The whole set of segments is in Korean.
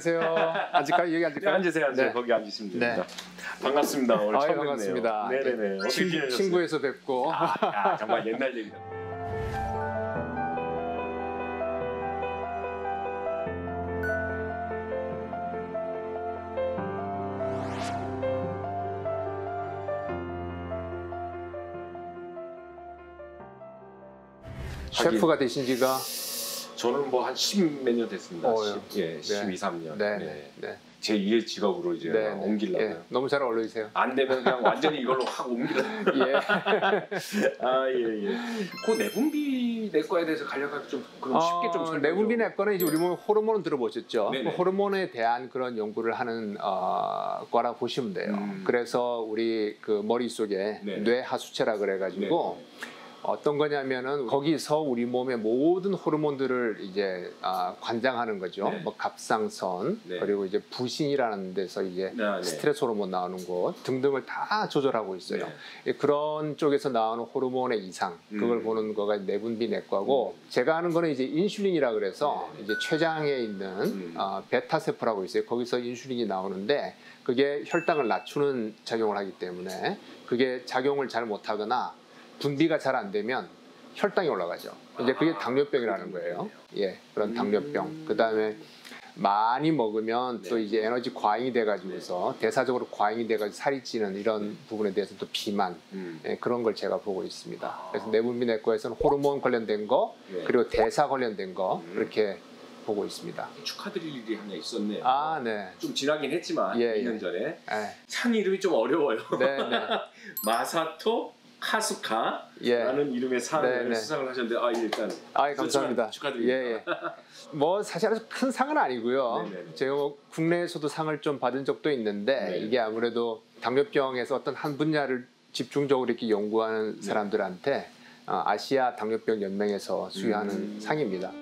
안녕하세요. 앉을까요? 여기 앉을까요? 앉으세요. 네. 거기 앉으시면 됩니다. 네. 반갑습니다. 오늘 처음 반갑습니다. 뵙네요. 네네네. 어떻게 지내셨어요? 친구에서 뵙고. 정말 옛날 얘기다. 셰프가 되신 지가 저는 뭐 한 10몇 년 됐습니다. 네. 12, 3년. 네. 제 2의 직업으로 이제 옮기려고요. 예. 너무 잘 어울리세요. 안 되면 그냥 완전히 이걸로 확 옮기려고. 예. 예. 그 내분비 내과에 대해서 간략하게 좀 그럼 쉽게 좀 설명. 내분비 내과는 이제 우리 몸 호르몬 들어보셨죠? 네네. 호르몬에 대한 그런 연구를 하는 과라 보시면 돼요. 그래서 우리 그 머릿속에 뇌 하수체라 그래가지고 어떤 거냐면은 거기서 우리 몸의 모든 호르몬들을 이제 관장하는 거죠. 뭐 갑상선 그리고 이제 부신이라는 데서 이제 스트레스 호르몬 나오는 곳 등등을 다 조절하고 있어요. 그런 쪽에서 나오는 호르몬의 이상 그걸 보는 거가 내분비 내과고 제가 하는 거는 이제 인슐린이라 그래서 이제 췌장에 있는 베타세포라고 있어요. 거기서 인슐린이 나오는데 그게 혈당을 낮추는 작용을 하기 때문에 그게 작용을 잘 못하거나 분비가 잘 안 되면 혈당이 올라가죠. 이제 그게 당뇨병이라는 거예요. 예, 그런 당뇨병. 그 다음에 많이 먹으면 또 이제 에너지 과잉이 돼가지고서 대사적으로 과잉이 돼가지고 살이 찌는 이런 부분에 대해서 또 비만 그런 걸 제가 보고 있습니다. 그래서 내분비 내과에서는 호르몬 관련된 거 그리고 대사 관련된 거 그렇게 보고 있습니다. 축하드릴 일이 하나 있었네요. 네. 좀 지나긴 했지만 2년 전에 산 이름이 좀 어려워요. 네. 마사토 카수카라는 이름의 상을 수상을 하셨는데 일단 감사합니다. 축하드립니다. 뭐 사실 아주 큰 상은 아니고요. 제가 뭐 국내에서도 상을 좀 받은 적도 있는데 이게 아무래도 당뇨병에서 어떤 한 분야를 집중적으로 이렇게 연구하는 사람들한테 아시아 당뇨병 연맹에서 수여하는 상입니다.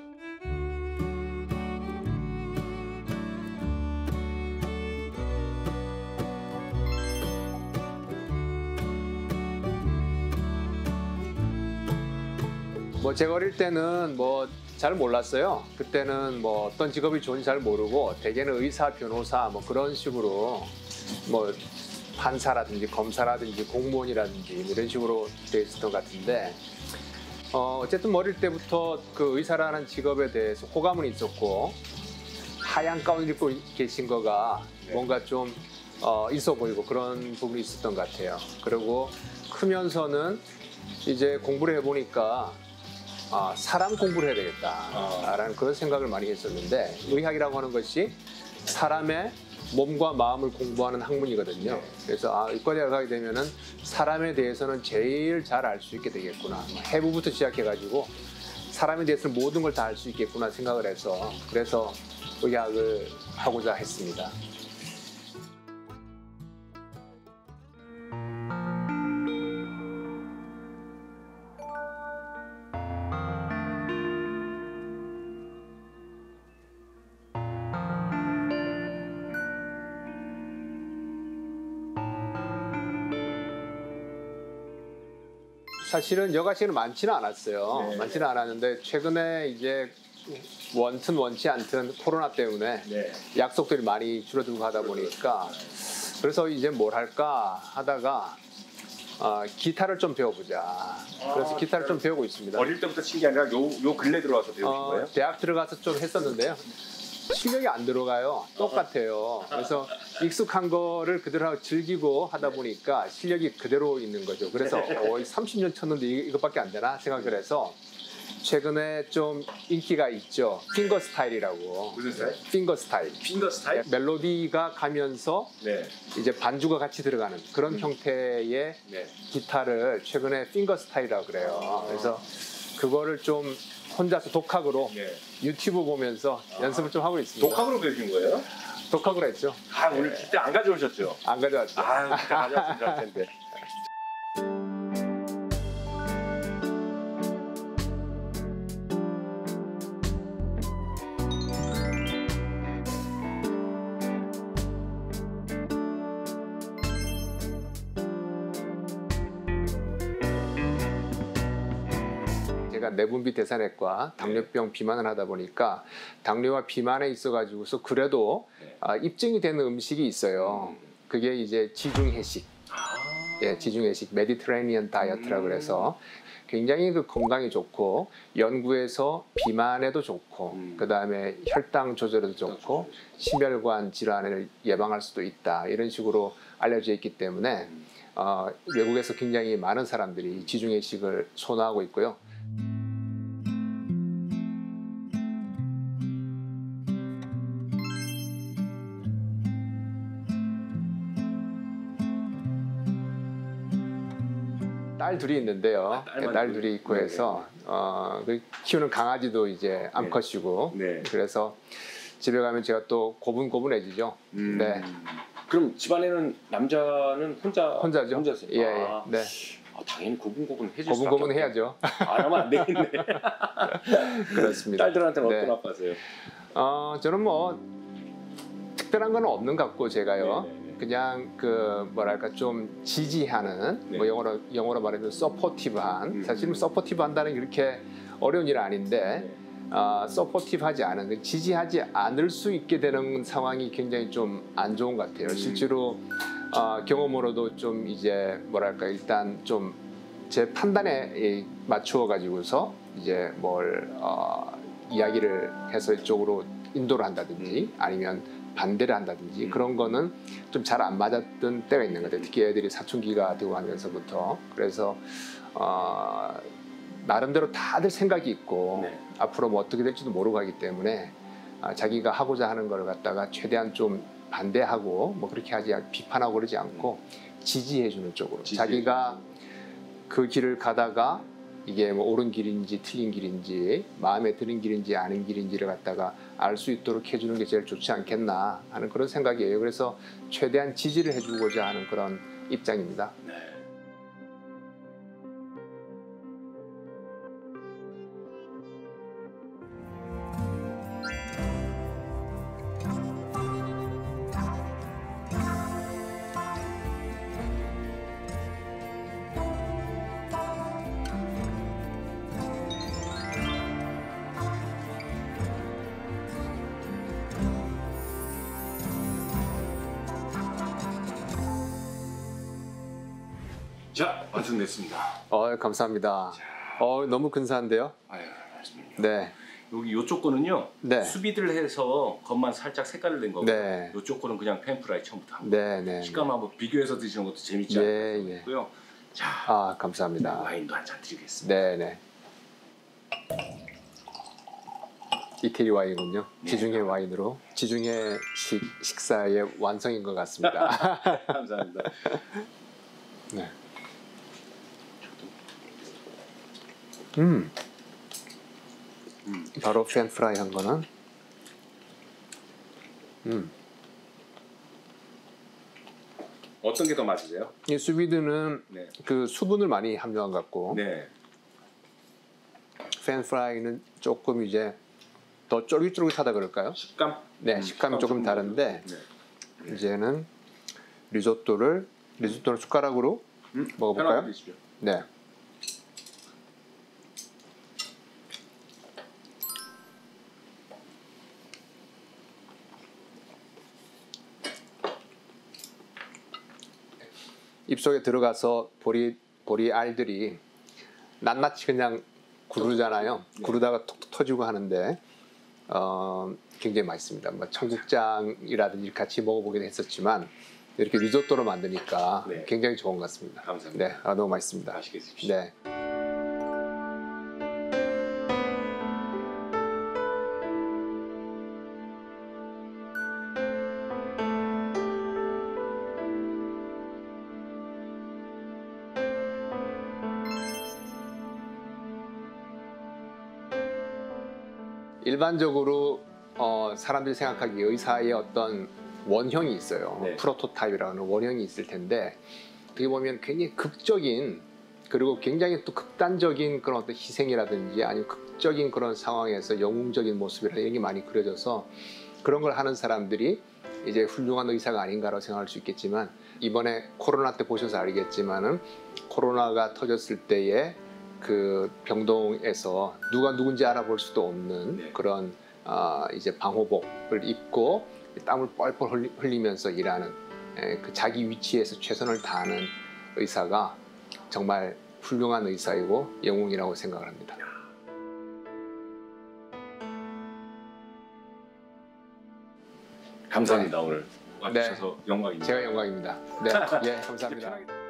뭐 제가 어릴 때는 뭐 잘 몰랐어요. 그때는 뭐 어떤 직업이 좋은지 잘 모르고 대개는 의사, 변호사 뭐 그런 식으로 뭐 판사라든지 검사라든지 공무원이라든지 이런 식으로 돼 있었던 것 같은데 어쨌든 어릴 때부터 그 의사라는 직업에 대해서 호감은 있었고 하얀 가운 입고 계신 거가 뭔가 좀 있어 보이고 그런 부분이 있었던 것 같아요. 그리고 크면서는 이제 공부를 해보니까 사람 공부를 해야 되겠다라는 그런 생각을 많이 했었는데 의학이라고 하는 것이 사람의 몸과 마음을 공부하는 학문이거든요. 그래서 의과대학 가게 되면은 사람에 대해서는 제일 잘 알 수 있게 되겠구나. 해부부터 시작해가지고 사람에 대해서는 모든 걸 다 알 수 있겠구나 생각을 해서 그래서 의학을 하고자 했습니다. 사실은 여가시는 많지는 않았어요. 많지는 않았는데 최근에 이제 원튼 원치 않든 코로나 때문에 약속들이 많이 줄어들고 하다 보니까 그래서 이제 뭘 할까 하다가 기타를 좀 배워보자. 그래서 기타를 좀 배우고 있습니다. 어릴 때부터 친 게 아니라 요 근래 들어와서 배우신 거예요? 대학 들어가서 좀 했었는데요. 실력이 안 들어가요. 똑같아요. 그래서 익숙한 거를 그대로 즐기고 하다 보니까 실력이 그대로 있는 거죠. 그래서 30년 쳤는데 이것밖에 안 되나 생각을 해서 최근에 좀 인기가 있죠. 핑거 스타일이라고. 무슨 스타일? 핑거 스타일. 핑거 스타일? 멜로디가 가면서 이제 반주가 같이 들어가는 그런 형태의 기타를 최근에 핑거 스타일이라고 그래요. 그래서 그거를 좀 혼자서 독학으로 유튜브 보면서 연습을 좀 하고 있습니다. 독학으로 배우신 거예요? 독학으로 했죠. 오늘 그때 안 가져오셨죠? 안 가져왔죠. 그때 가져왔으면 좋을 텐데. 제가 내분비 대사내과 당뇨병 비만을 하다 보니까 당뇨와 비만에 있어가지고서 그래도 입증이 되는 음식이 있어요. 그게 이제 지중해식, 지중해식 메디트레니언 다이어트라고 그래서 굉장히 그 건강에 좋고 연구에서 비만에도 좋고 그 다음에 혈당 조절에도 좋고 심혈관 질환을 예방할 수도 있다 이런 식으로 알려져 있기 때문에 외국에서 굉장히 많은 사람들이 지중해식을 선호하고 있고요. 딸 둘이 있는데요. 딸 둘이 있고 해서 키우는 강아지도 이제 암컷이고 그래서 집에 가면 제가 또 고분고분해지죠. 네. 그럼 집안에는 남자는 혼자죠? 혼자세요? 예, 네. 당연히 고분고분 해줄 수밖에 고분고분 해야죠. 안 하면 안 되겠네. 그렇습니다. 딸들한테는 어떤 아빠세요? 저는 뭐 특별한 건 없는 것 같고 제가요. 그냥 그 뭐랄까 좀 지지하는 뭐 영어로 말하면 서포티브한 사실은 서포티브 한다는 게 그렇게 어려운 일 아닌데 서포티브하지 않은 지지하지 않을 수 있게 되는 상황이 굉장히 좀 안 좋은 것 같아요. 실제로 경험으로도 좀 이제 뭐랄까 일단 좀 제 판단에 맞추어 가지고서 이제 뭘 이야기를 해서 이쪽으로 인도를 한다든지 아니면 반대를 한다든지 그런 거는 좀 잘 안 맞았던 때가 있는 것 같아요. 특히 애들이 사춘기가 되고 하면서부터. 그래서 나름대로 다들 생각이 있고 앞으로 뭐 어떻게 될지도 모르고 하기 때문에 자기가 하고자 하는 걸 갖다가 최대한 좀 반대하고 뭐 그렇게 하지 비판하고 그러지 않고 지지해주는 쪽으로 자기가 그 길을 가다가 이게 뭐 옳은 길인지 틀린 길인지 마음에 드는 길인지 아닌 길인지를 갖다가 알 수 있도록 해주는 게 제일 좋지 않겠나 하는 그런 생각이에요. 그래서 최대한 지지를 해주고자 하는 그런 입장입니다. 자, 완성됐습니다. 감사합니다. 너무 근사한데요? 아유, 맞습니다. 네. 여기 요쪽 거는요. 수비드를 해서 겉만 살짝 색깔을 낸 거고 요쪽 거는 그냥 팬프라이 처음부터 합니다. 식감 한번 비교해서 드시는 것도 재밌지 않을까 싶고요. 자, 감사합니다. 와인도 한 잔 드리겠습니다. 네네. 이태리 와인은요. 지중해 와인으로 지중해 식사의 완성인 것 같습니다. 감사합니다. 네. 바로 팬프라이 한 거는 어떤 게 더 맛이세요? 이 수비드는 그 수분을 많이 함유한 것 같고 팬프라이는 조금 이제 더 쫄깃쫄깃하다 그럴까요? 식감? 네, 식감이 조금 다른데 이제는 리조또를 숟가락으로 먹어볼까요? 네. 입속에 들어가서 보리 알들이 낱낱이 그냥 구르잖아요. 구르다가 톡톡 터지고 하는데 굉장히 맛있습니다. 뭐 청국장이라든지 같이 먹어보기도 했었지만 이렇게 리조또로 만드니까 굉장히 좋은 것 같습니다. 감사합니다. 네, 너무 맛있습니다. 맛있게 드십시오. 네. 일반적으로 사람들이 생각하기에 의사의 어떤 원형이 있어요. 프로토타입이라는 원형이 있을 텐데 어떻게 보면 굉장히 극적인 그리고 굉장히 또 극단적인 그런 어떤 희생이라든지 아니면 극적인 그런 상황에서 영웅적인 모습이라든지 이런 게 많이 그려져서 그런 걸 하는 사람들이 이제 훌륭한 의사가 아닌가라고 생각할 수 있겠지만 이번에 코로나 때 보셔서 알겠지만은 코로나가 터졌을 때에 그 병동에서 누가 누군지 알아볼 수도 없는 네. 그런 이제 방호복을 입고 땀을 뻘뻘 흘리면서 일하는 그 자기 위치에서 최선을 다하는 의사가 정말 훌륭한 의사이고 영웅이라고 생각을 합니다. 감사합니다. 네. 오늘 와주셔서 네. 영광입니다. 제가 영광입니다. 네, 예, 감사합니다.